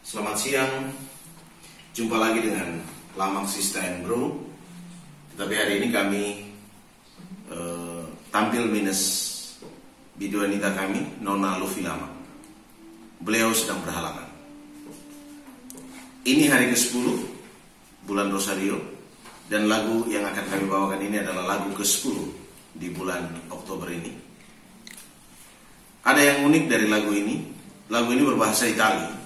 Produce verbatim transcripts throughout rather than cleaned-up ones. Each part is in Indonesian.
Selamat siang, jumpa lagi dengan Lamang Sista and Bro. Tapi hari ini kami eh, tampil minus biduanita kami, Nona Luffy Lama. Beliau sedang berhalangan. Ini hari kesepuluh bulan Rosario, dan lagu yang akan kami bawakan ini adalah lagu kesepuluh di bulan Oktober ini. Ada yang unik dari lagu ini. Lagu ini berbahasa Italia.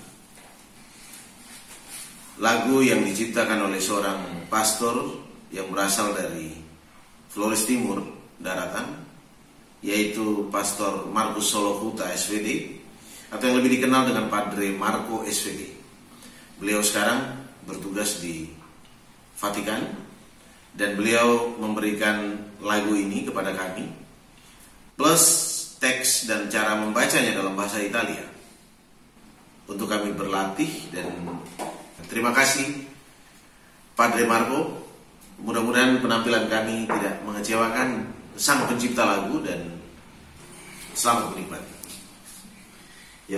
Lagu yang diciptakan oleh seorang pastor yang berasal dari Flores Timur daratan, yaitu Pastor Marcus Solohuta S V D, atau yang lebih dikenal dengan Padre Marco S V D. Beliau sekarang bertugas di Vatikan, dan beliau memberikan lagu ini kepada kami, plus teks dan cara membacanya dalam bahasa Italia, untuk kami berlatih. Dan terima kasih Padre Marco. Mudah-mudahan penampilan kami tidak mengecewakan sang pencipta lagu, dan selamat menikmati. Ya.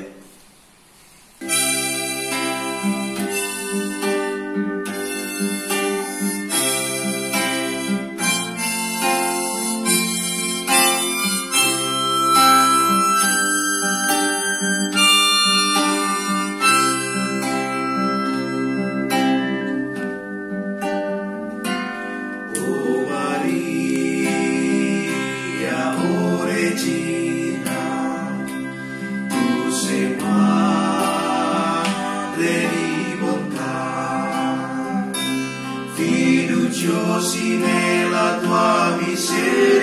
Fiduciosi nella tua misericordia,